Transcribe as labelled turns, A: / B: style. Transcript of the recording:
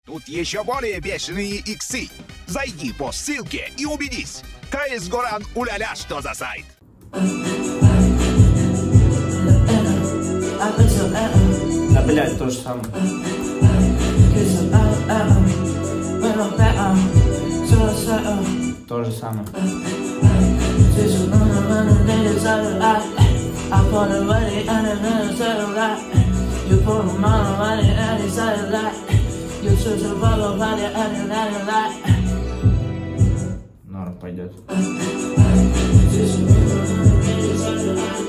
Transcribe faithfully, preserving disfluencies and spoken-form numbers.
A: Тут еще более бешеные иксы. Зайди по ссылке и убедись. КС Горан уля-ля, что за сайт.
B: Да, блядь, то же самое. То же самое. Норм пойдет.